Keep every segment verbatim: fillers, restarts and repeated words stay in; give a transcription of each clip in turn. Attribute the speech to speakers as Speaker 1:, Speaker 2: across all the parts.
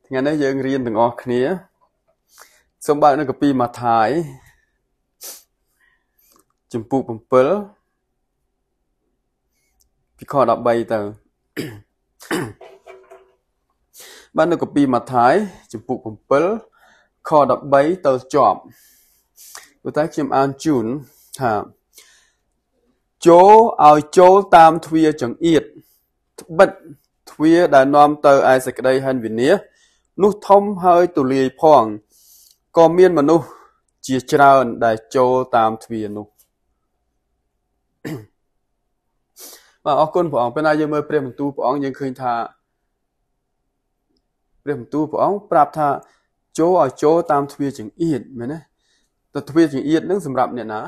Speaker 1: ngày nayយើងរៀនទាំងអស់គ្នាសូមបើកនៅកាពីម៉ាថាយចំពោះ7ពីខ13ទៅបាននៅកាពីម៉ាថាយចំពោះ7ខ13ទៅចប់ព្រោះតែខ្ញុំអានជូនថាចូលឲ្យចូលតាមទ្វារចង្អៀតត្បិតទ្វារដែលនាំទៅឯសេចក្តីហិនវិនាសនោះធំហើយទូលាយផងក៏មានមនុស្សជាច្រើនដែលចូលតាមទ្វារនោះបាទអរគុណព្រះអង្គពេលណាយើងមើលព្រះបន្ទូលព្រះអង្គយើងឃើញថាព្រះបន្ទូលព្រះអង្គប្រាប់ថាចូលឲ្យចូលតាមទ្វារចង្អៀតមែនទេតែទ្វារចង្អៀតហ្នឹងសម្រាប់អ្នកណា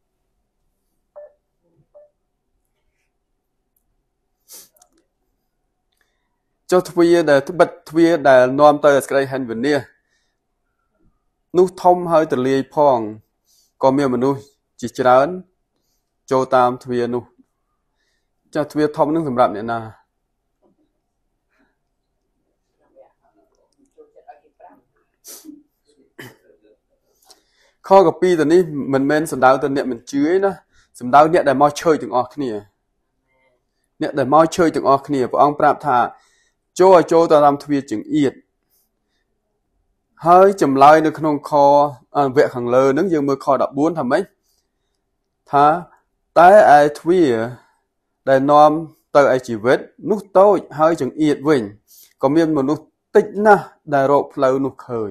Speaker 1: ចុះទ្វារដែលត្បិតទ្វារដែលនាំទៅសេចក្តីហិនវិនាសនោះធំហើយទលាយផងក៏មានមនុស្សជាច្រើនចូលតាមទ្វារនោះចុះទ្វារធំនឹងសម្រាប់អ្នកណាខកពីទៅនេះមិនមែនសំដៅទៅអ្នកមិនជឿទេណាសំដៅអ្នកដែលមកឆើយទាំងអស់គ្នាអ្នកដែលមកឆើយទាំងអស់គ្នាព្រះអង្គប្រាប់ថាចូលឲ្យចូលទៅតាមទ្វារចង្អៀតហើយចម្លើយនៅក្នុងខវគ្គខាងលើហ្នឹងយើងមើលខ14ថាម៉េចថាតែឯទ្វារដែលនាំទៅឯជីវិតនោះតូចហើយចង្អៀតវិញក៏មានមនុស្សតិចណាស់ដែលរកផ្លូវនោះឃើញ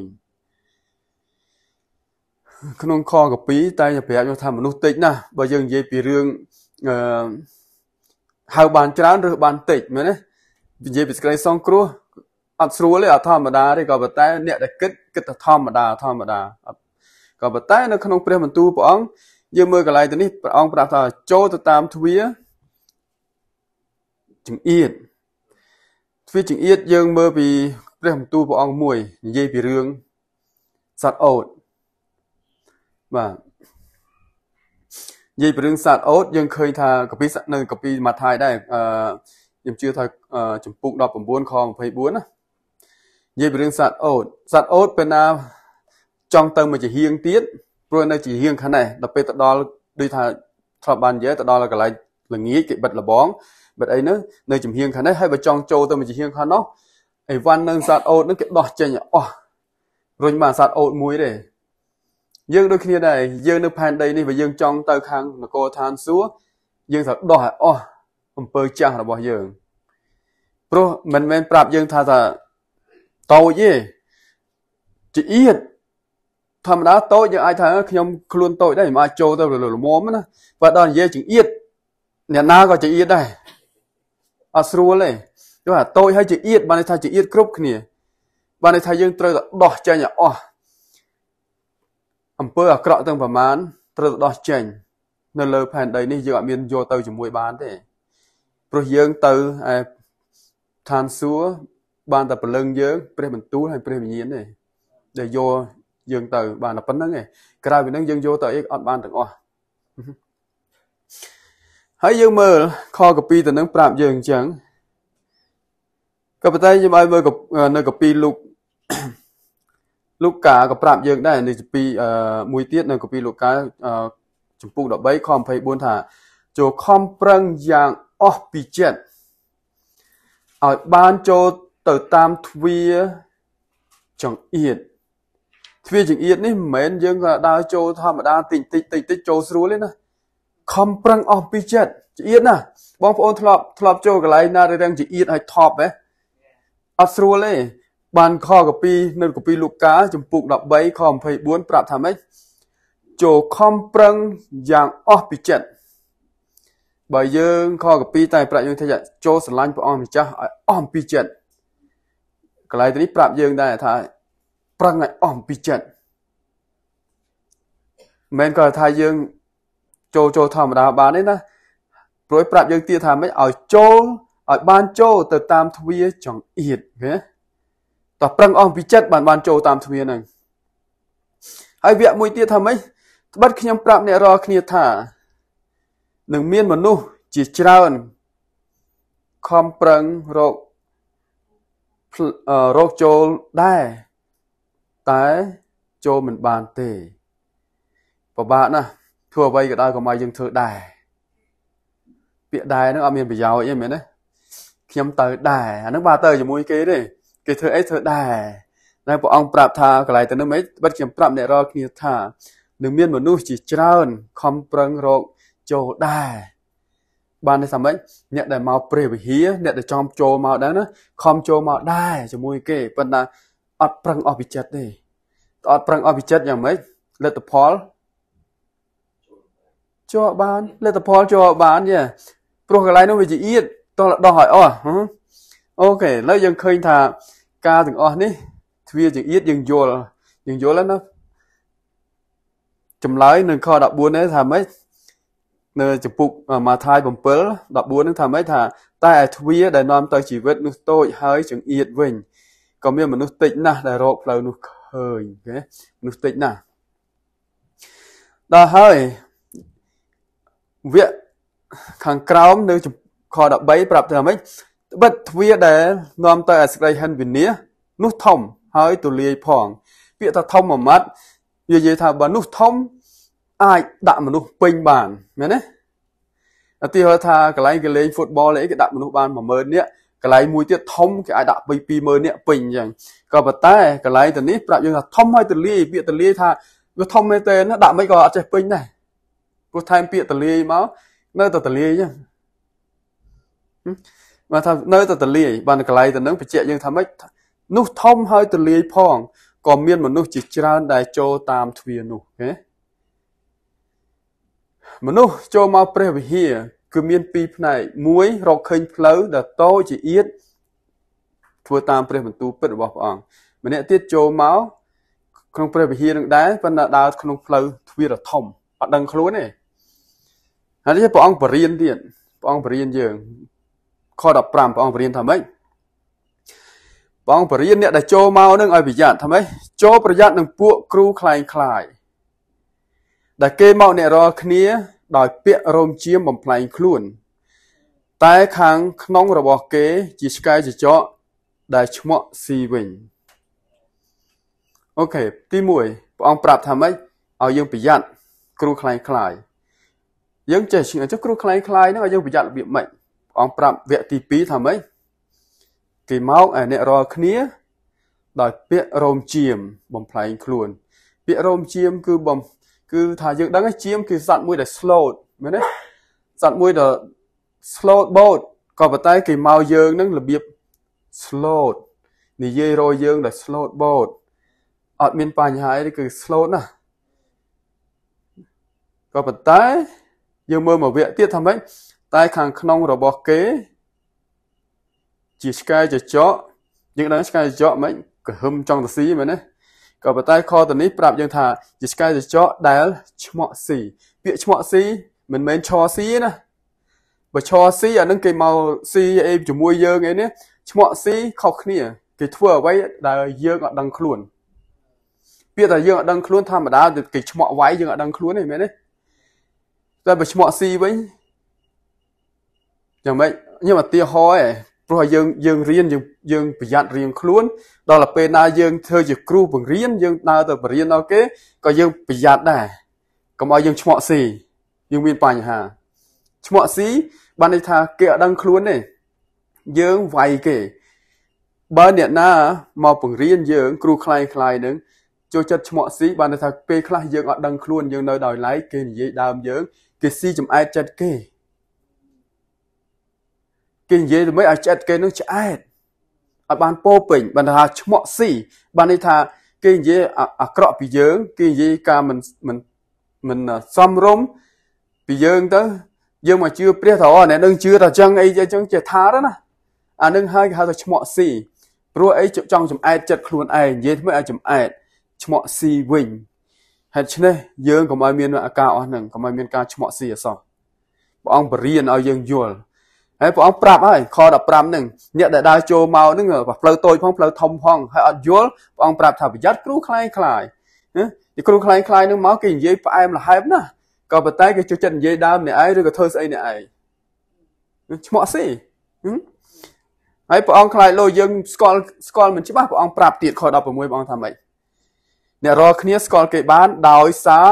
Speaker 1: ក្នុងខកពីតែប្រាប់ថាមនុស្សតិចណាស់បើយើងនិយាយពីរឿងអឺហៅបានច្រើនឬបានតិចមែនទេនិយាយពីសេចក្តីសង្គ្រោះអត់ស្រួលទេអត់ធម្មតាទេក៏ប៉ុន្តែអ្នកដែលគិតគិតថាធម្មតាធម្មតាក៏ប៉ុន្តែនៅក្នុងព្រះបន្ទូលព្រះអង្គយើងមើលកន្លែងទៅនេះព្រះអង្គប្រាប់ថាចូលទៅតាមទ្វារចង្អៀតទ្វារចង្អៀតយើងមើលពីព្រះបន្ទូលព្រះអង្គមួយនិយាយពីរឿងសត្វអូតបាទនិយាយពីរឿងសត្វអូតយើងឃើញថាកាពីនៅកាពីម៉ាថាយដែរអឺខ្ញុំជឿថាចំពុកដប់9ខ24ណានិយាយពីរឿងសត្វអូតសត្វអូតពេលណាចង់ទៅមកជាហៀងទៀតព្រោះនៅជាហៀងខាងនេះដល់ពេលទៅដល់ដូចថាធ្លាប់បាននិយាយទៅដល់កន្លែងល្ងាចគេបិទលបងបិទអីនោះនៅចំហៀងខាងនេះហើយបើចង់ចូលទៅមកជាហៀងខាងនោះអីវ៉ាន់នឹងសត្វអូតនោះគេដោះចេញអស់រុញមកសត្វអូតមួយទេយើងដូចគ្នាដែរយើងនៅផែនដីនេះបើយើងចង់ទៅខាងនគរឋានសួគ៌យើងត្រូវដោះឲ្យអស់អំពើចាស់របស់យើងព្រោះមិនមែនប្រាប់យើងថាថាតូចទេចង្អៀតធម្មតាតូចយើងអាចថាខ្ញុំខ្លួនតូចដែរមិនអាចចូលទៅល្មមណាបើដល់និយាយចង្អៀតអ្នកណាក៏ចង្អៀតដែរអត់ស្រួលទេយល់ថាតូចហើយចង្អៀតបានន័យថាចង្អៀតគ្រប់គ្នាបានន័យថាយើងត្រូវតែដោះចេញឲ្យអស់អំពើអាក្រក់ទាំងប្រមាណត្រូវតែដោះចេញនៅលើផែនដីនេះយើងអត់មានយកទៅជាមួយបានទេព្រោះយើងទៅឯឋានសួគ៌បានតែព្រលឹងយើងព្រះបន្ទូលហើយព្រះវិញ្ញាណទេដែលយកយើងទៅបានតែប៉ុណ្្នឹងឯងក្រៅពីហ្នឹងយើងយកទៅអីអត់បានទាំងអស់ហើយយើងមើលខកពីទៅនឹងប្រាប់យើងអញ្ចឹងក៏ប៉ុន្តែខ្ញុំឲ្យមើលនៅកពីលូកលូកាក៏ប្រាប់យើងដែរនៅពីមួយទៀតនៅកពីលូកាចំពុក13ខ24ថាចូលខំប្រឹងយ៉ាងអស់ពីចិត្តឲ្យបានចូលទៅតាមទ្វារចង្អៀតទ្វារចង្អៀតនេះមិនមែនយើងក៏ដើរចូលធម្មតាតិចតិចតិចតិចចូលស្រួលទេណាខំប្រឹងអស់ពីចិត្តចង្អៀតណាបងប្អូនធ្លាប់ធ្លាប់ចូលកន្លែងណាដែលចង្អៀតឲ្យថប់ហ៎អត់ស្រួលទេបានខកពីនៅកពីលូកាចំពុក13ខ24ប្រាប់ថាម៉េចចូលខំប្រឹងយ៉ាងអស់ពីចិត្តបើយើងខកពីតែប្រាប់យើងថាចូលស្រឡាញ់ព្រះអង្គម្ចាស់ឲ្យអស់អំពីចិត្តកន្លែងនេះប្រាប់យើងដែរថាប្រឹងឲ្យអស់អំពីចិត្តមិនមែនក៏ថាយើងចូលចូលធម្មតាបានទេណាព្រោះប្រាប់យើងទៀតថាម៉េចឲ្យចូលឲ្យបានចូលទៅតាមទ្វារចង្អៀតណាតោះប្រឹងអស់ពីចិត្តបានបានចូលតាមទ្វារហ្នឹងហើយវគ្គមួយទៀតថាម៉េចត្បិតខ្ញុំប្រាប់អ្នករាល់គ្នាថានឹងមានមនុស្សជាច្រើនខំប្រឹងរករកចូលដែរតែចូលមិនបានទេពិបាកណាស់ធ្វើអ្វីក៏ដោយកុំឲ្យយើងធ្វើដែរពាក្យដែរហ្នឹងអត់មានប្រយោជន៍អីមែនទេខ្ញុំទៅដែរអាហ្នឹងបាទទៅជាមួយគេទេគេធ្វើអីធ្វើដែរតែព្រះអង្គប្រាប់ថាកន្លែងទៅនោះមិនបិទខ្ញុំប្រាប់អ្នករាល់គ្នាថានឹងមានមនុស្សជាច្រើនខំប្រឹងរកចូលដែរបានទេថាម៉េចអ្នកដែលមកព្រះវិហារអ្នកដែលចំចូលមកដែរណាខំចូលមកដែរជាមួយគេប៉ុន្តែអត់ប្រឹងអស់ពីចិត្តទេអត់ប្រឹងអស់ពីចិត្តយ៉ាងម៉េចលទ្ធផលចូលបានលទ្ធផលចូលបានយេព្រោះកន្លែងនោះវាជាអៀតតោះដោះឲ្យអស់អូខេឥឡូវយើងឃើញថាការទាំងអស់នេះទ្វាជាអៀតយើងយល់យើងយល់ហើយណាចម្លើយនៅខដបួននេះថាម៉េចនៅចំពុកម៉ាថាយbảy ដបួននឹងថាម៉េចថាតែឯទ្វាដែលនាំទៅជីវិតនោះតូចហើយចង្អៀតវិញក៏មានមនុស្សតិចណាស់ដែលរកផ្លូវនោះឃើញអូខេមនុស្សតិចណាស់ដល់ហើយវគ្គខាងក្រោមនៅខដបីប្រាប់ថាម៉េចបិទទ្វាដែលនាំទៅឯសេចក្តីហិនវិនាសនោះធំហើយទូលាយផងពាក្យថាធំមួយម៉ាត់និយាយថាបើនោះធំអាចដាក់មនុស្សពេញបានមែនទេឧទាហរណ៍ថាកន្លែងគេលេង football អីគេដាក់មនុស្សបាន một nghìn នាក់កន្លែងមួយទៀតធំគេអាចដាក់ពី hai mươi នាក់ពេញអញ្ចឹងក៏ប៉ុន្តែកន្លែងទៅនេះប្រាប់យើងថាធំហើយទូលាយពាក្យទូលាយថាវាធំមែនទេណាដាក់មិនក៏អត់ចេះពេញដែរព្រោះថែមពាក្យទូលាយមកនៅតែទូលាយអញ្ចឹងមកថានៅតែទូលាយបានកន្លែងទៅនឹងបញ្ជាក់យើងថាម៉េចនោះធំហើយទូលាយផងក៏មានមនុស្សជាច្រើនដែលចូលតាមទ្វារនោះហ៎មនុស្សចូលមកព្រះវិហារគឺមានពីរផ្នែកមួយរកឃើញផ្លូវដែលតូចជាអៀតធ្វើតាមព្រះបន្ទូលពិតរបស់ព្រះអង្គម្នាក់ទៀតចូលមកក្នុងព្រះវិហារនឹងដែរប៉ុន្តែដើរក្នុងផ្លូវទ្វារធំអត់ដឹងខ្លួនទេហើយនេះព្រះអង្គបរៀនទៀតព្រះអង្គបរៀនយើងខដប្រាំព្រះអង្គបរៀនថាម៉េចព្រះអង្គបរៀនអ្នកដែលចូលមកនឹងឲ្យប្រយ័ត្នថាម៉េចចូលប្រយ័ត្ននឹងពួកគ្រូខ្លែងខ្លាយដែលគេមកអ្នករាល់គ្នាដោយពាក្យរោមជាមបំផ្លែងខ្លួនតែខាងក្នុងរបស់គេជាឆ្កែចចកដែលឆ្មក់ស៊ីវិញអូខេទីមួយព្រះអង្គប្រាប់ថាម៉េចឲ្យយើងប្រយ័ត្នគ្រូខ្លែងខ្លាយយើងចេះចុះគ្រូខ្លែងខ្លាយហ្នឹងឲ្យយើងប្រយ័ត្នរបៀបម៉េចព្រះអង្គប្រាប់វគ្គទីពីរថាម៉េចគេមកឲ្យអ្នករាល់គ្នាដោយពាក្យរោមជាមបំផ្លែងខ្លួនពាក្យរោមជាមគឺបំគឺថាយើងដឹងថាជាមគឺសត្វមួយដែល slow មែនទេសត្វមួយដែល slow boat ក៏ប៉ុន្តែគេមកយើងនឹងរបៀប slow និយាយរយយើងដែល slow boat អត់មានបញ្ហាអីគឺ slow ណាស់ក៏ប៉ុន្តែយើងមើលមកវគ្គទៀតថាម៉េចតែខាងក្នុងរបស់គេជាឆ្កែចចកយើងដឹងឆ្កែចចកមិនក៏ហឹមចង់ទៅស៊ីមែនទេក៏ប៉ុន្តែខតនេះប្រាប់យើងថាជាឆ្កែចចកដែលឆ្មក់ស៊ីពាក្យឆ្មក់ស៊ីមិនមែនឈរស៊ីណាបើឈរស៊ីអានឹងគេមកស៊ីអីជាមួយយើងអីនេះឆ្មក់ស៊ីខុសគ្នាគេធ្វើអ្វីដែលយើងអត់ដឹងខ្លួនពាក្យថាយើងអត់ដឹងខ្លួនធម្មតាគេឆ្មក់វាយយើងអត់ដឹងខ្លួនទេមែនទេតែបើឆ្មក់ស៊ីវិញយ៉ាងម៉េចខ្ញុំឧទាហរណ៍ឯងព្រោះយើងយើងរៀនយើងយើងប្រយ័ត្នរៀងខ្លួនដល់ទៅពេលណាយើងធ្វើជាគ្រូបង្រៀនយើងដើរទៅបរៀនដល់គេក៏យើងប្រយ័ត្នដែរកុំឲ្យយើងឆ្មក់ស៊ីយើងមានបញ្ហាឆ្មក់ស៊ីបានន័យថាគេអត់ដឹងខ្លួនទេយើងវាយគេបើអ្នកណាមកបង្រៀនយើងគ្រូខ្លែងខ្លាយនឹងចូលចិត្តឆ្មក់ស៊ីបានន័យថាពេលខ្លះយើងអត់ដឹងខ្លួនយើងនៅដោយឡែកគេនិយាយដើមយើងគេស៊ីចំអែតចិត្តគេគេនិយាយទៅមិនឲ្យចិត្តគេនឹងឆ្អែតឲ្យបានពោពេញបានថាឆ្មក់ស៊ីបានន័យថាគេនិយាយអាក្រក់ពីយើងគេនិយាយការមិនមិនមិនសមរម្យពីយើងទៅយើងមកជឿព្រះថាអូអ្នកនឹងជឿថាចឹងអីចឹងចេះថាទៅណាអានឹងហើយគេហៅថាឆ្មក់ស៊ីព្រោះអីចង់ចំអែតចិត្តខ្លួនឯងនិយាយធ្វើឲ្យចំអែតឆ្មក់ស៊ីវិញហេតុឆ្នេះយើងកុំឲ្យមានអាការអស់ហ្នឹងកុំឲ្យមានការឆ្មក់ស៊ីអសោះព្រះអង្គបរៀនឲ្យយើងយល់ហើយព្រះអង្គប្រាប់ហើយខដប្រាំហ្នឹងអ្នកដែលដើរចូលមកហ្នឹងផ្លូវតូចផងផ្លូវធំផងហើយអត់យល់ព្រះអង្គប្រាប់ថាប្រយ័ត្នគ្រូខ្លែងខ្លាយណាទីគ្រូខ្លែងខ្លាយហ្នឹងមកគេនិយាយផ្អែមល្ហែមណាស់ក៏ប៉ុន្តែគេចូលចិត្តនិយាយដើមអ្នកឯងឬក៏ធ្វើស្អីអ្នកឯងឆ្មក់ស៊ីហើយព្រះអង្គខ្លាចលោយើងស្គាល់ស្គាល់មិនច្បាស់ព្រះអង្គប្រាប់ទៀតខដប់ប្រាំមួយព្រះអង្គថាម៉េចអ្នករាល់គ្នាស្គាល់គេបានដោយសារ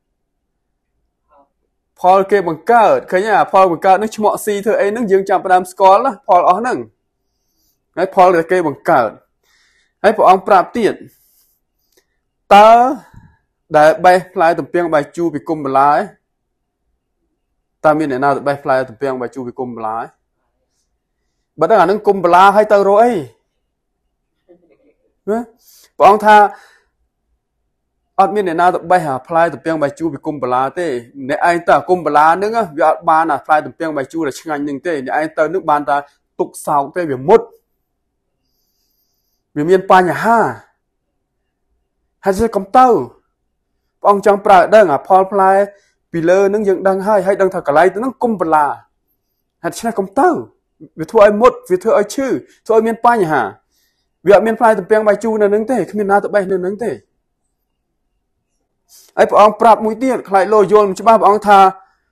Speaker 1: ផលគេបង្កើតឃើញអាផលបង្កើតនេះឈ្មោះស៊ីធ្វើអីហ្នឹងយើងចាំផ្ដើមស្គាល់ណាផលអស់ហ្នឹងហើយផលដែលគេបង្កើតហើយព្រះអង្គប្រាប់ទៀតតើដែលបេះផ្លែទំពាំងបាយជូរពីគុំបន្លាឯតើមានអ្នកណាទៅបេះផ្លែទំពាំងបាយជូរពីគុំបន្លាឯបើដល់អានឹងគុំបន្លាឲ្យទៅរកអីណាព្រះអង្គថាអត់មានអ្នកណាទៅបេះអាផ្លែទំពាំងបាយជូរពីគុំបន្លាទេអ្នកឯងទៅគុំបន្លាហ្នឹងវាអត់បានអាផ្លែទំពាំងបាយជូរដែលឆ្ងាញ់ហ្នឹងទេអ្នកឯងទៅនឹងបានតែទុកសោកទេវាមុតវាមានបញ្ហាហើយស្អីកុំទៅព្រះអង្គចង់ប្រើដឹងអាផលផ្លែពីលើនឹងយើងដឹងហើយហើយដឹងថាកន្លែងទៅនឹងគុំបន្លាហើយឆ្នេះកុំទៅវាធ្វើឲ្យមុតវាធ្វើឲ្យឈឺធ្វើឲ្យមានបញ្ហាវាអត់មានផ្លែទំពាំងបាយជូរនៅនឹងទេគ្មានណាទៅបេះនៅនឹងទេហើយព្រះអង្គប្រាប់មួយទៀតខ្លាចលោយល់មិនច្បាស់ព្រះអង្គថា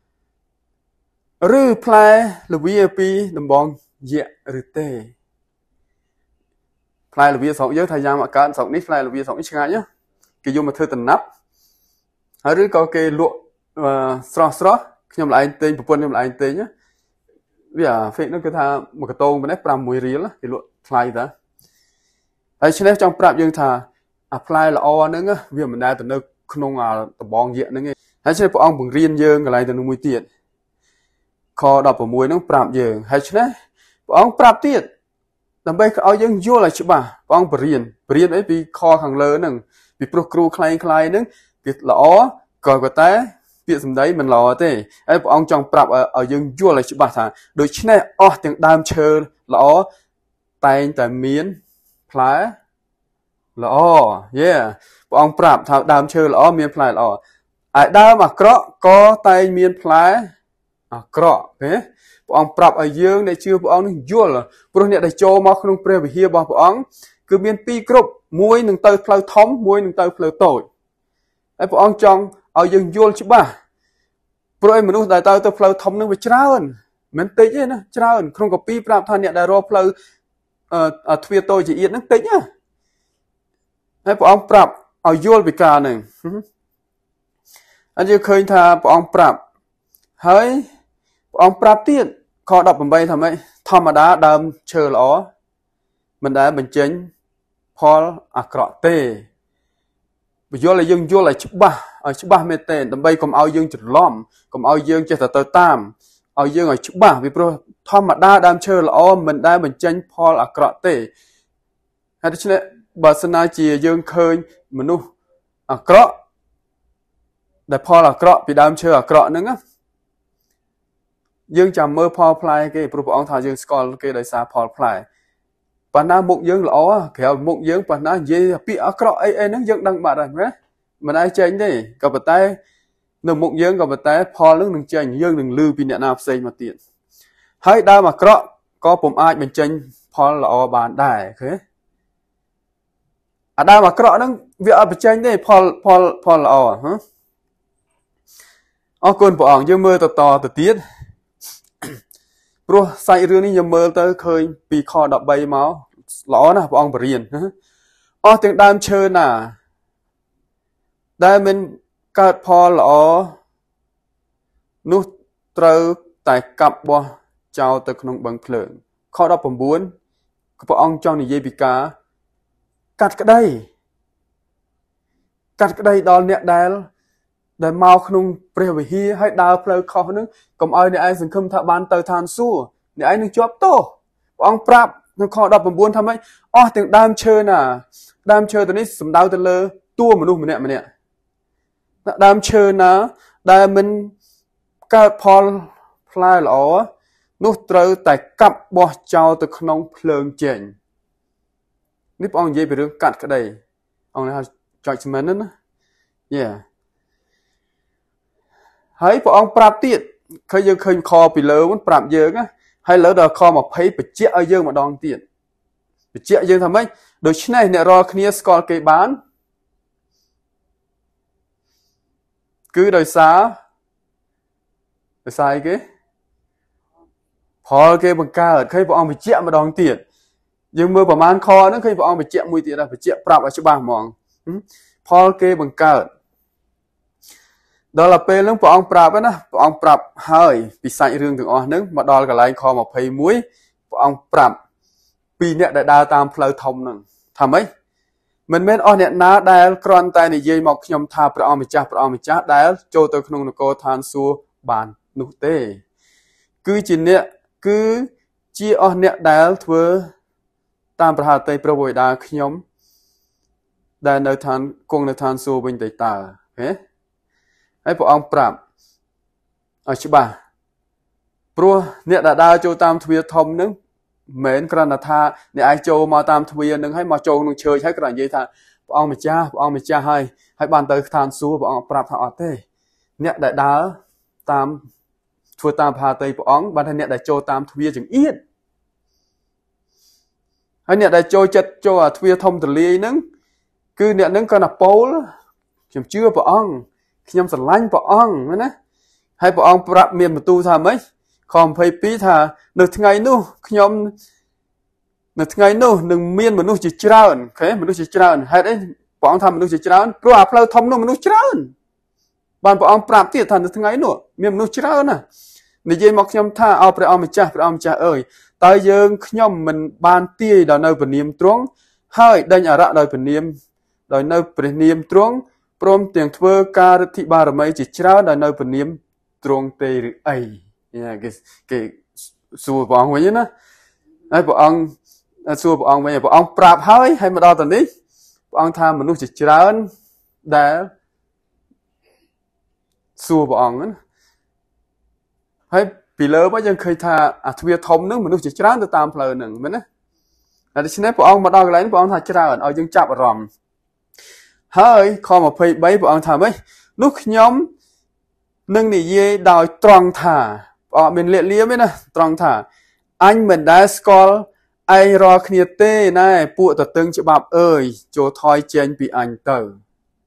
Speaker 1: ឬផ្លែល្វាពីដំបងយៈឬទេផ្លែល្វាស្រុកយើងថាយ៉ាងមកកើតស្រុកនេះផ្លែល្វាស្រុកនេះឆ្ងាញ់ណាគេយកមកធ្វើតំណាប់ហើយឬក៏គេលក់ស្រស់ស្រស់ខ្ញុំម្លែងទិញប្រពន្ធខ្ញុំម្លែងទិញវា fake នោះគឺថាមួយកតោងប៉ុណ្ណេះប្រាំមួយរៀលគេលក់ថ្លៃតាហើយឆ្នេះចង់ប្រាប់យើងថាអាផ្លែល្អហ្នឹងវាមិនដែលទៅនៅក្នុងអាដបងយៈហ្នឹងឯងហើយឆ្នេះព្រះអង្គបង្រៀនយើងកន្លែងទៅនឹងមួយទៀតខដប់ប្រាំមួយហ្នឹងប្រាប់យើងហើយឆ្នេះព្រះអង្គប្រាប់ទៀតដើម្បីឲ្យយើងយល់ឲ្យច្បាស់ព្រះអង្គបរៀនបរៀនអីពីខខាងលើហ្នឹងពីព្រោះគ្រូខ្លែងខ្លាយហ្នឹងវាល្អក៏ប៉ុន្តែពាក្យសម្ដីមិនល្អទេហើយព្រះអង្គចង់ប្រាប់ឲ្យយើងយល់ឲ្យច្បាស់ថាដូច្នេះអស់ទាំងដើមឈើល្អតែងតែមានផ្លែល្អយេព្រះអង្គប្រាប់ថាដើមឈើល្អមានផ្លែល្អហើយដើមអាក្រក់ក៏តែងមានផ្លែអាក្រក់ទេព្រះអង្គប្រាប់ឲ្យយើងដែលជឿព្រះអង្គនឹងយល់ព្រោះអ្នកដែលចូលមកក្នុងព្រះវិហាររបស់ព្រះអង្គគឺមានពីរគ្រប់មួយនឹងទៅផ្លូវធំមួយនឹងទៅផ្លូវតូចហើយព្រះអង្គចង់ឲ្យយើងយល់ច្បាស់ព្រោះឯមនុស្សដែលទៅទៅផ្លូវធំនឹងវាច្រើនមិនតិចទេណាច្រើនក្នុងកាពីប្រាប់ថាអ្នកដែលរកផ្លូវអឺទ្វារតូចជាទៀតហ្នឹងតិចណាហើយព្រះអង្គប្រាប់ឲ្យយល់ពីការហ្នឹងហើយយើងឃើញថាព្រះអង្គប្រាប់ហើយព្រះអង្គប្រាប់ទៀតខដប់ប្រាំបីថាម៉េចធម្មតាដើមឈើល្អមិនដែលបញ្ចេញផលអាក្រក់ទេបញ្យល់ឲ្យយើងយល់ឲ្យច្បាស់ឲ្យច្បាស់មែនទែនដើម្បីកុំឲ្យយើងច្រឡំកុំឲ្យយើងចេះតែទៅតាមឲ្យយើងឲ្យច្បាស់ពីព្រោះធម្មតាដើមឈើល្អមិនដែលបញ្ចេញផលអាក្រក់ទេហើយដូច្នេះបើសិនណាជាយើងឃើញមនុស្សអាក្រក់ដែលផលអាក្រក់ពីដើមឈើអាក្រក់ហ្នឹងណាយើងចាំមើលផលផ្លែគេព្រោះព្រះអង្គថាយើងស្គាល់គេដោយសារផលផ្លែប៉ុន្តែមុខយើងល្អក្រៅមុខយើងប៉ុន្តែនិយាយពាក្យអាក្រក់អីអីហ្នឹងយើងដឹងបាត់ហើយណាមិនអាចចេញទេក៏ប៉ុន្តែនៅមុខយើងក៏ប៉ុន្តែផលហ្នឹងនឹងចេញយើងនឹងលឺពីអ្នកណាផ្សេងមកទៀតហើយដើមអាក្រក់ក៏ពុំអាចបញ្ចេញផលល្អបានដែរឃើញអាដើមអាក្រក់ហ្នឹងវាអត់បញ្ចេញទេផលផលផលល្អហ៎អរគុណព្រះអង្គយើងមើលតតទៅទៀតព្រោះសាច់រឿងនេះខ្ញុំមើលទៅឃើញពីខដប់បីមកល្អណាស់ព្រះអង្គបរៀនអស់ទាំងដើមឈើណាដែលមិនកើតផលល្អនោះត្រូវតែកាប់បោះចោលទៅក្នុងបឹងភ្លើងខដប់ប្រាំបួនគឺព្រះអង្គចង់និយាយពីការកាត់ក្តីកាត់ក្តីដល់អ្នកដែលដែលមកក្នុងព្រះវិហារហើយដើរផ្លូវខុសហ្នឹងកុំឲ្យអ្នកឯងសង្ឃឹមថាបានទៅឋានសួគ៌អ្នកឯងនឹងជាប់ទោសព្រះអង្គប្រាប់នៅខដប់ប្រាំបួនថាម៉េចអស់ទាំងដើមឈើណាដើមឈើទៅនេះសំដៅទៅលើតួមនុស្សម្នាក់ម្នាក់ដើមឈើណាដែលមិនកើតផលផ្លែល្អនោះត្រូវតែកាប់បោះចោលទៅក្នុងភ្លើងចេញនេះព្រះអង្គនិយាយពីរឿងកាត់ក្តីអង្គហៅ judgment ណាយេហើយព្រះអង្គប្រាប់ទៀតឃើញយើងឃើញខពីលើហ្នឹងប្រាប់យើងណាហើយលើដល់ខยี่สิบបញ្ជាក់ឲ្យយើងម្ដងទៀតបញ្ជាក់យើងថាម៉េចដូច្នេះអ្នករាល់គ្នាស្គាល់គេបានគឺដោយសារដោយសារអីគេផលគេបង្កើតឃើញព្រះអង្គបញ្ជាក់ម្ដងទៀត dương mơประมาณคอนั่นเคยพระองค์ไปเจี๊ยมวยตีได้ไปเจี๊ยปรับอาชีพบ้ามองพอเกบังเกิดดอลเปเรื่องพระองค์ปรับนะพระองค์ปรับเฮ้ยปีศาจเรื่องถึงอ๋อนึงมาดอลกับไลน์คอมาเพย์มวยพระองค์ปรับปีเนี้ยได้ดาวตามเพลย์ทอมนั่นทำไหมมันเป็นอ๋อเนี่ยน้าได้กรอนแต่ในเยี่ยมอกยมทาพระองค์มิจ้าพระองค์มิจ้าได้โจตัวขนมนโกทานซัวบานนุเต้คือจินเนี่ยคือจีอ๋อเนี่ยได้เถื่อตามประหารเตยประวัติดาขยมได้ในทานกงในทานซัวเป็นเตยตาเฮ้ให้พระองค์ปรับอาชิบะเพราะเนี่ยได้ดาวโจตามทวีทอมนึงเหม็นกระนาธาเนี่ยไอโจมาตามทวีนึงให้มาโจนึงเชยใช้กระยี่ทาพระองค์มิจ้าพระองค์มิจ้าให้ให้บานเตยทานซัวพระองค์ปรับทางอเต้เนี่ยได้ดาวตามทัวตามพาเตยพระองค์บานทันเนี่ยได้โจตามทวีจึงเอียดให้เนี่ยได้โจจัดโจทวีทอมตะลีนึงคือเนี่ยนึงก็นับโป้ลเชื่อเชื่อพระองค์ขยำสลายพระองค์นะให้พระองค์ปรับเมียนประตูทำไหมคอมเพย์ปีธาหนึ่งไงนู้ขยำหนึ่งไงนู้หนึ่งเมียนมนุษย์จิตเจริญโอเคมนุษย์จิตเจริญให้ได้พระองค์ทำมนุษย์จิตเจริญเพราะว่าเราทำนู้มนุษย์เจริญบานพระองค์ปรับที่ท่านหนึ่งไงนู้เมียนมนุษย์เจริญนะในเยี่ยมขยำท่าเอาพระองค์มาจ้าพระองค์จ้าเอ่ยตายยังขยำมันบานเตี้ยดาวเนยเป็นเนียมตรงให้ได้อาระโดยเป็นเนียมโดยเนยเป็นเนียมตรงพร้อมเตียงทเวการที่บารมีจิตเจริญโดยเนยเป็นเนียมตรงเตยหรือไอเนี่ยเกเกสู้พระองค์ไว้ยังนะให้พระองค์สู้พระองค์ไว้พระองค์ปราบให้ให้มาดอตอนนี้พระองค์ทำมนุษย์จิตเจริญได้สู้พระองค์นั้นให้ปีเลิฟว่ายังเคยทาอัตวิทอมนึงมนุษย์จิตเจริญตามเพลินหนึ่งมันนะแต่ทีนี้พระองค์มาดออะไรนี่พระองค์ทำเจริญเอายังจับอารมณ์เฮ้ยข้อมาเพย์ใบพระองค์ทำไหมนุกย้อมนึ่งนี่เย่ดาวตรองถ่าอ๋อเป็นเลี้ยเลี้ยไหมนะตรองถ่าอันเหมือนได้สกอลไอรอคเนียเต้นายปูตัดตึงฉบับเอ่ยโจทอยเจนปีอันเตอร์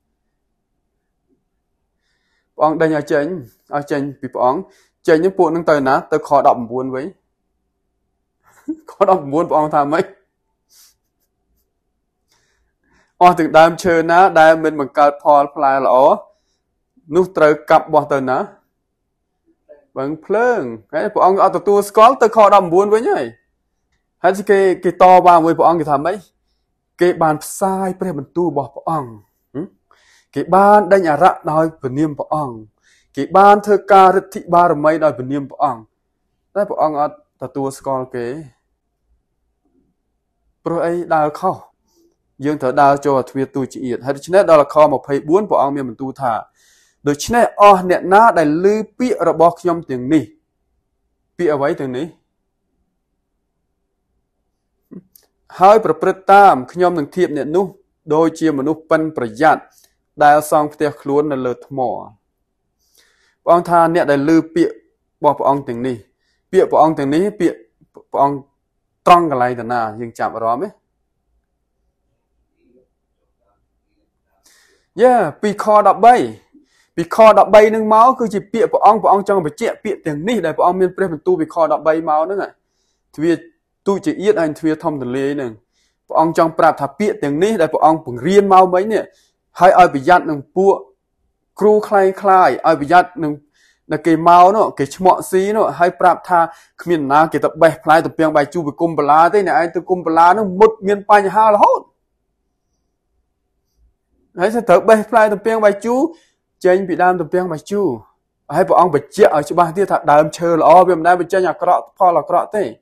Speaker 1: ปองได้ยังเจนเอาเจนปีปองเจนยังปูนั่งเตอร์นะเตอร์ขอดอกบุญไว้ขอดอกบุญปองทำไหมอ๋อถึงได้เชิญนะได้เป็นเหมือนการพอพลายหรอนุตรกับบอเตอร์นะบังเพลิงไอ้พวกองเอาตัวตัวสกอลตัวคอดำบุญไว้ยังให้ที่เกเกต่อบางไว้พวกองจะทำไหมเกบานทรายเปรี้ยมันตู้บอกพวกองเกบานได้ยาระดอยเป็นเนียมพวกองเกบานเธอการทิบารไม่ดอยเป็นเนียมพวกองได้พวกองเอาตัวตัวสกอลเกโปรไอ้ดาวเข้ายังเถอะดาวโจทวีตูจีเอียดให้ที่นี้ดาวละครมาเพย์บ้วนพวกองมีมันตู้ท่าโดยเฉพาะอ๋อเนี่ยน้าได้ลือปีระบอกขยมถึงนี้ปีเอาไว้ถึงนี้ให้ประพฤติตามขยมหนึ่งเทียบเนี่ยนู้โดยเชี่ยมนุษย์เป็นประหยัดได้ซองเตียคล้วนในเลือดหมอพระองค์ทานเนี่ยได้ลือปีบอกพระองค์ถึงนี้ปีพระองค์ถึงนี้ปีพระองค์ตรังอะไรแต่น่ายังจับรอไหมเย่ปีคอดับใบปีคอดับใบหนึ่งเมาส์คือจีเปียพระองค์พระองค์จังไปเจี๊ยเปียอย่างนี้ได้พระองค์มีเปรี้ยเป็นตู้ปีคอดับใบเมาส์นั่นไงทวีตู้จีเอียดอันทวีทอมตะเลหนึ่งพระองค์จังปราบถับเปียอย่างนี้ได้พระองค์ผงเรียนเมาส์ไหมเนี่ยให้เอาไปยัดหนึ่งปัวครูคลายคลายเอาไปยัดหนึ่งนักเกมเมาส์เนาะเกมเหมาะซีเนาะให้ปราบท่าขมิ้นนาเกตับใบคลายตัวเปียงใบจูไปกุมปลาได้เนี่ยไอ้ตัวกุมปลาเนาะมุดเมียนไปห้าแล้วให้เธอใบคลายตัวเปียงใบจูเจนbị đam tụi piang mà chú hay bọn ông bị chết ở chỗ baที่thật đam chơi là o bị đam bị chơi nhà cọ pho là cọ thế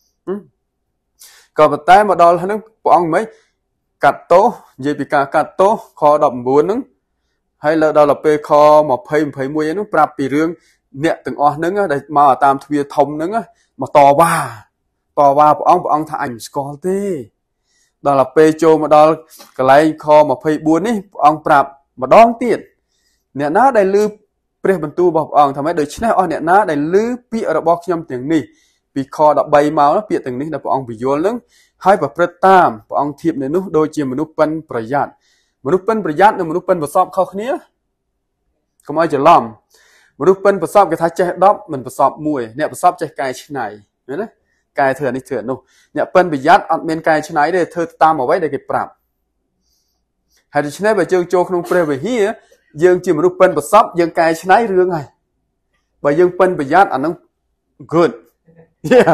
Speaker 1: còn bật tay mà đo là nó bọn ông mấy cắt tố gì bị cả cắt tố kho đậm buồn nứng hay là đó là pe kho mà phơi phơi muối nó prap bị riêng nẹt từng o nứng á để mà tam thuê thông nứng á mà to ba to ba bọn ông bọn ông thà ảnh score thế đó là pe cho mà đo cái lấy kho mà phơi buồn ấy bọn ông prap mà đón tiềnเนี่ยน้าได้ลือเปรี้ยบรรทุบอกอ่างทำให้โดยเฉพาะเนี่ยน้าได้ลือปีระบอกยำถึงนี่ปีคอดับใบเมาแล้วปีถึงนี้แต่พระองค์ไปโยนลึงให้แบบประตามพระองค์เทียบในนู้โดยเจียมนุษย์เป็นประหยัดมนุษย์เป็นประหยัดเนี่ยมนุษย์เป็นประสอบเข้าเนี้ยก็ไม่จะล้อมมนุษย์เป็นประสอบกระทายใจดอกมันประสอบมวยเนี่ยประสอบใจกายชั้นไหนเห็นไหมកែធ្វើអានេះធ្វើនោះអ្នកប៉ិនប្រយ័ត្នអត់មានកែច្នៃទេធ្វើតាមអ្វីដែលគេប្រាប់ហើយដូច្នេះបើយើងចូលក្នុងព្រះវិហារយើងជាមនុស្សប៉ិនប្រសពយើងកែច្នៃរឿងហើយបើយើងប៉ិនប្រយ័ត្នអានឹង good yeah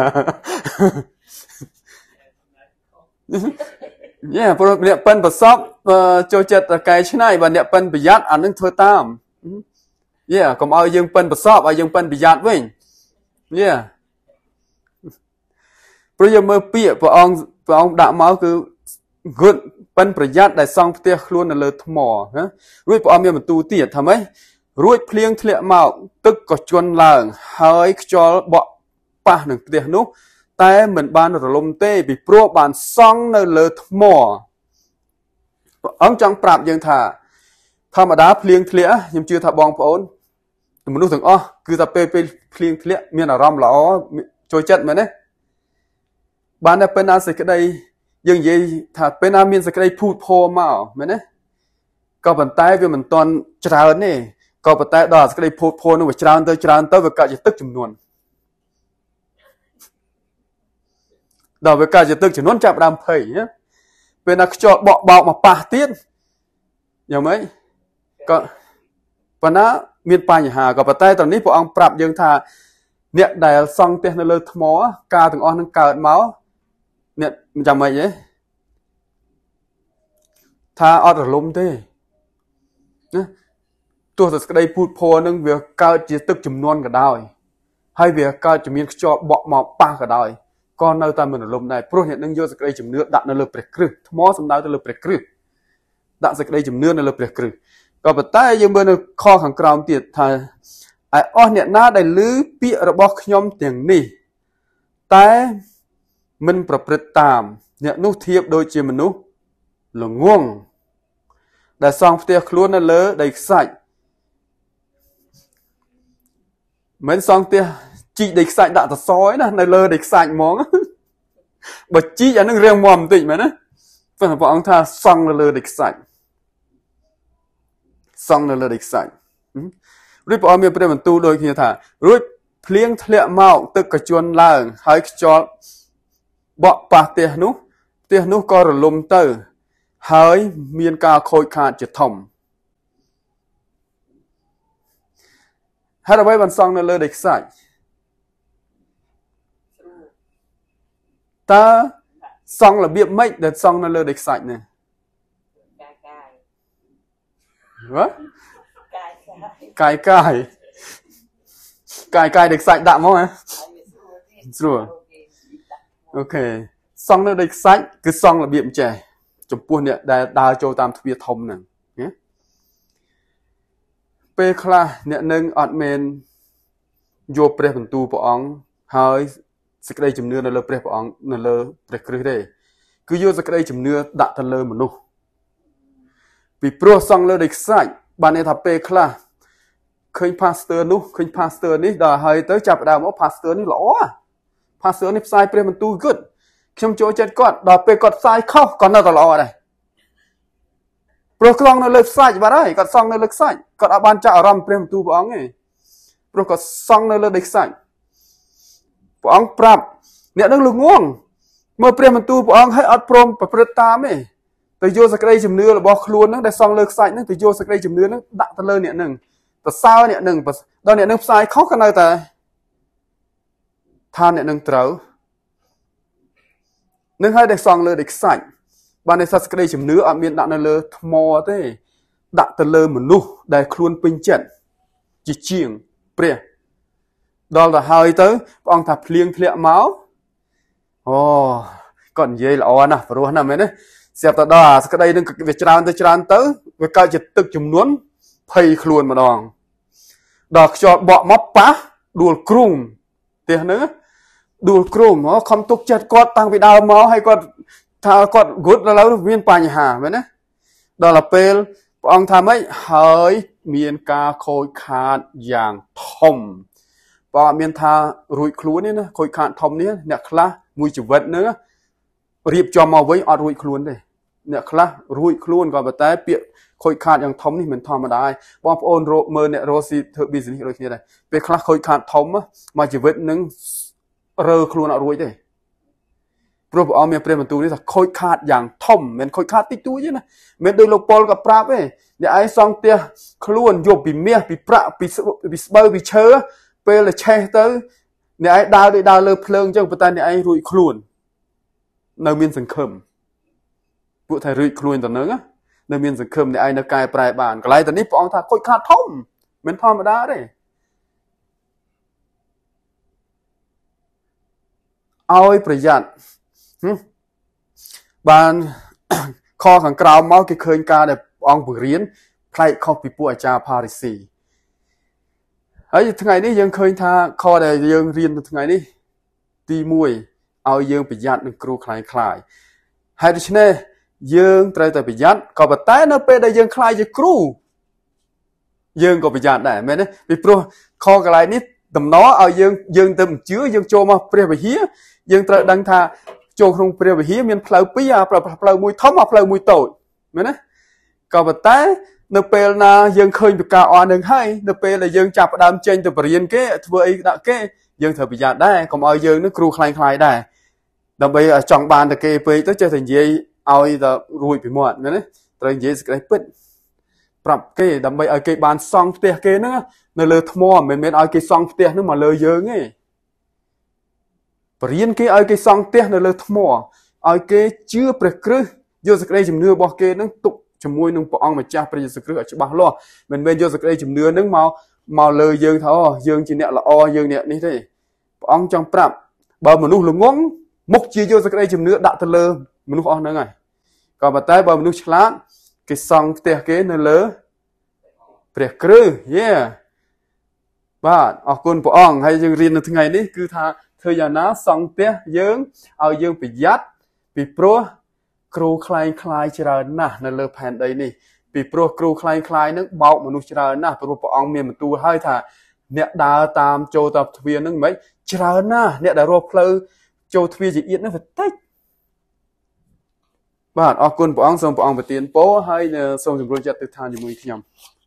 Speaker 1: yeah ព្រោះអ្នកប៉ិនប្រសពចូលចិត្តកែច្នៃបើអ្នកប៉ិនប្រយ័ត្នអានឹងធ្វើតាម yeah កុំឲ្យយើងប៉ិនប្រសពឲ្យយើងប៉ិនប្រយ័ត្នវិញ yeah ព្រោះយើងមើលពាក្យព្រះអង្គព្រះអង្គដាក់មកគឺ good ប៉ិនប្រយ័ត្នដែលសង់ផ្ទះខ្លួននៅលើថ្មណារួចព្រះអង្គមានបន្ទូលទៀតថាម៉េចរួចភ្លៀងធ្លាក់មកទឹកក៏ជន់ឡើងហើយខ្យល់បក់ប៉ះនឹងផ្ទះនោះតែមិនបានរលំទេពីព្រោះបានសង់នៅលើថ្មព្រះអង្គចង់ប្រាប់យើងថាធម្មតាភ្លៀងធ្លាក់ខ្ញុំជឿថាបងប្អូនមនុស្សទាំងអស់គឺថាពេលពេលភ្លៀងធ្លាក់មានអារម្មណ៍ល្អចូលចិត្តមែនទេបានតែពេលណាសេចក្តីយើងនិយាយថាពេលណាមានសេចក្តីភូតភរមកមែនទេក៏ប៉ុន្តែវាមិនទាន់ច្រើនទេក៏ប៉ុន្តែដល់សេចក្តីភូតភរនោះវាច្រើនទៅច្រើនទៅវាកើតជាទឹកចំនួនដល់វាកើតជាទឹកចំនួនចាប់ដើមភ័យណាពេលណាខ្យល់បក់បោកមកប៉ះទៀតយ៉ាងម៉េចក៏ប៉ុន្តែមានបញ្ហាក៏ប៉ុន្តែតនេះព្រះអង្គប្រាប់យើងថាអ្នកដែលសង់ផ្ទះនៅលើថ្មការទាំងអស់នឹងកើតមកអ្នកមិនចាំម៉េចទេថាអត់រលំទេណាទោះតែក្តីពូតភ័រនឹងវាកើតជាទឹកចំនួនក៏ដោយហើយវាកើតជាមានខ្យល់បក់មកប៉ះក៏ដោយក៏នៅតែមិនរលំដែរព្រោះអ្នកនឹងយកសេចក្តីជំនឿដាក់នៅលើព្រះគ្រឹះថ្មសំដៅទៅលើព្រះគ្រឹះដាក់សេចក្តីជំនឿនៅលើព្រះគ្រឹះក៏ប៉ុន្តែយើងមើលនៅខខាងក្រោមទៀតថាឯអស់អ្នកណាដែលឮពាក្យរបស់ខ្ញុំទាំងនេះតែមិនប្រព្រឹត្តតាមអ្នកនោះធៀបដូចជាមនុស្សល្ងង់ដែលសង់ផ្ទះខ្លួននៅលើដីខ្សាច់មិនសង់ផ្ទះជីកដីខ្សាច់ដាក់តសឯណានៅលើដីខ្សាច់ហ្មងបើជីកអានឹងរាងមាំបន្តិចមែនណាព្រះអង្គថាសង់នៅលើដីខ្សាច់សង់នៅលើដីខ្សាច់រួចព្រះអង្គមានព្រះបន្ទូលដូចគ្នាថារួចភ្លៀងធ្លាក់មកទឹកក៏ជន់ឡើងហើយខ្យល់បក់ប៉ះផ្ទះនោះផ្ទះនោះក៏រលំទៅហើយមានការខូចខាតជាធំហើយអ្វីបានសង់នៅលើដីខ្សាច់តើសង់របៀបម៉េចដែលសង់នៅលើដីខ្សាច់នេះកាយកាយកាយកាយដីខ្សាច់ដាក់មកហ៎ស្រួលអូខេសង់នៅដីខ្សាច់គឺសង់របៀបអញ្ចេះចំពោះអ្នកដែលដើរចូលតាមទ្វារធំហ្នឹងណាពេលខ្លះអ្នកនឹងអត់មែនយកព្រះបន្ទូលព្រះអង្គហើយសេចក្តីជំនឿនៅលើព្រះព្រះអង្គនៅលើព្រះគ្រីស្ទទេគឺយកសេចក្តីជំនឿដាក់ទៅលើមនុស្សពីព្រោះសង់លើដីខ្សាច់បានន័យថាពេលខ្លះឃើញ pastor នោះឃើញ pastor នេះដល់ហើយទៅចាប់ដើមមក pastor នេះល្អ pastor នេះផ្សាយព្រះបន្ទូល good ខ្ញុំចូលចិត្តគាត់ដល់ពេលគាត់ផ្សាយខុសគាត់នៅតែល្អដែរព្រោះខ្លាំងនៅលើខ្សាច់បាត់ហើយគាត់សង់នៅលើខ្សាច់គាត់អត់បានចាក់អារម្មណ៍ព្រះបន្ទូលព្រះអង្គទេព្រោះគាត់សង់នៅលើដីខ្សាច់ព្រះអង្គប្រាប់អ្នកនឹងល្ងងមើលព្រះបន្ទូលព្រះអង្គឲ្យអត់ព្រមប្រព្រឹត្តតាមទេទៅយកសេចក្តីជំនឿរបស់ខ្លួនហ្នឹងដែលសង់លើខ្សាច់ហ្នឹងទៅយកសេចក្តីជំនឿហ្នឹងដាក់ទៅលើអ្នកហ្នឹងទៅសើអ្នកហ្នឹងដល់អ្នកហ្នឹងផ្សាយខុសក៏នៅតែថាអ្នកហ្នឹងត្រូវនឹងហើយដែលសង់លើដីខ្សាច់បានន័យថាសេចក្តីជំនឿអត់មានដាក់នៅលើថ្មទេដាក់ទៅលើមនុស្សដែលខ្លួនពេញចិត្តជាជាងព្រះដល់ទៅហើយទៅព្រះអង្គថាភ្លៀងធ្លាក់មកអូគាត់និយាយល្អណាស់ព្រោះណាមែនទេស្រាប់តែដល់អាសេចក្តីនឹងវាច្រើនទៅច្រើនទៅវាកើតជាទឹកចំនួនភ័យខ្លួនម្ដងដល់ខ្យល់បក់មកប៉ះដួលគ្រូមផ្ទះហ្នឹងដួលគ្រូមហ៎ខំទុកចិត្តគាត់តាំងពីដើមមកហើយគាត់ថាគាត់ good ដល់ឥឡូវមានបញ្ហាមែនទេដល់ទៅពេលព្រះអង្គថាម៉េចហើយមានការខូចខាតយ៉ាងធំបើអត់មានថារួចខ្លួនទេណាខូចខាតធំនេះអ្នកខ្លះមួយជីវិតហ្នឹងរៀបចំមកវិញអត់រួចខ្លួនទេអ្នកខ្លះរួចខ្លួនក៏ប៉ុន្តែពាក្យខូចខាតយ៉ាងធំនេះមិនធម្មតាទេបងប្អូនរកមើលអ្នករស់ស៊ីធ្វើ business ដូចគ្នាដែរពេលខ្លះខូចខាតធំមកជីវិតនឹងរើខ្លួនអត់រួចទេព្រោះព្រះអង្គមានព្រះបន្ទូលនេះថាខូចខាតយ៉ាងធំមិនខូចខាតតិចតួចទេណាមិនដូចលោកប៉ុលក៏ប្រាប់ទេអ្នកឯងសង់ផ្ទះខ្លួនយកពីមាសពីប្រាក់ពីពីស្បូវពីឈើពេលឆេះទៅអ្នកឯងដើរដូចដើរលើភ្លើងអញ្ចឹងប៉ុន្តែអ្នកឯងរួចខ្លួននៅមានសង្ឃឹមពួកថារួចខ្លួនទៅនឹងនៅមានសង្ឃឹមអ្នកឯងនៅកែប្រែបានកន្លែងទៅនេះព្រះអង្គថាខូចខាតធំមិនធម្មតាទេឲ្យប្រយ័ត្នបានខខាងក្រោមមកគេឃើញការដែលព្រះអង្គបង្រៀនផ្លែកខុសពីពួកអាចារ្យផារីស៊ីហើយថ្ងៃនេះយើងឃើញថាខដែលយើងរៀននៅថ្ងៃនេះទីមួយឲ្យយើងប្រយ័ត្ននឹងគ្រូខ្លាយខ្លាយហើយដូច្នេះយើងត្រូវតែប្រយ័ត្នក៏ប៉ុន្តែនៅពេលដែលយើងខ្លាយជាគ្រូយើងក៏ប្រយ័ត្នដែរមែនទេពីព្រោះខកន្លែងនេះតំណឲ្យយើងយើងទៅអញ្ជើញយើងចូលមកព្រះវិហារយើងត្រូវដឹងថាចូលក្នុងព្រះវិហារមានផ្លូវពីរអាផ្លូវមួយធំអាផ្លូវមួយតូចមែនទេក៏ប៉ុន្តែនៅពេលណាយើងឃើញពីការអស់នឹងហើយនៅពេលដែលយើងចាប់ផ្ដើមចេញទៅបរៀនគេធ្វើអីដាក់គេយើងត្រូវប្រយ័ត្នដែរកុំឲ្យយើងនឹងគ្រូខ្លាយខ្លាយដែរដើម្បីចង់បានតែគេពេកទៅចេះតែនិយាយឲ្យតែរួចពីមាត់មែនទេត្រូវនិយាយសេចក្តីពិតប្រាប់គេដើម្បីឲ្យគេបានសង់ផ្ទះគេហ្នឹងនៅលើថ្មមិនមែនឲ្យគេសង់ផ្ទះហ្នឹងមកលើយើងទេបរៀនគេឲ្យគេសង់ផ្ទះនៅលើថ្មឲ្យគេជឿព្រះគ្រិស្តយកសេចក្តីជំនឿរបស់គេហ្នឹងទុកជាមួយនឹងព្រះអង្គម្ចាស់ព្រះយេស៊ូវគ្រីស្ទឲ្យច្បាស់លាស់មិនមែនយកសេចក្តីជំនឿហ្នឹងមកមកលើយើងថាអូយើងជាអ្នកល្អយើងអ្នកនេះទេព្រះអង្គចង់ប្រាប់បើមនុស្សល្ងងមុខជាយកសេចក្តីជំនឿដាក់ទៅលើមនុស្សអស់ហ្នឹងហើយក៏ប៉ុន្តែបើមនុស្សឆ្លាតគេសង់ផ្ទះគេនៅលើព្រះគ្រិស្តយេបាទអរគុណព្រះអង្គហើយយើងរៀននៅថ្ងៃនេះគឺថាធ្វើយ៉ាងណាសង់ផ្ទះយើងឲ្យយើងប្រយ័ត្នពីព្រោះគ្រូខ្លែងខ្លាយច្រើនណាស់នៅលើផែនដីនេះពីព្រោះគ្រូខ្លែងខ្លាយនឹងបោកមនុស្សច្រើនណាស់ព្រោះព្រះអង្គមានបន្ទូលឲ្យថាអ្នកដើរតាមចូលតាមទ្វារនឹងមិនច្រើនណាស់អ្នកដែលរកផ្លូវចូលទ្វារជាទៀតនឹងវាតិចបាទអរគុណព្រះអង្គសូមព្រះអង្គប្រទានពរហើយសូមជំរុញចិត្តទិដ្ឋានជាមួយខ្ញុំ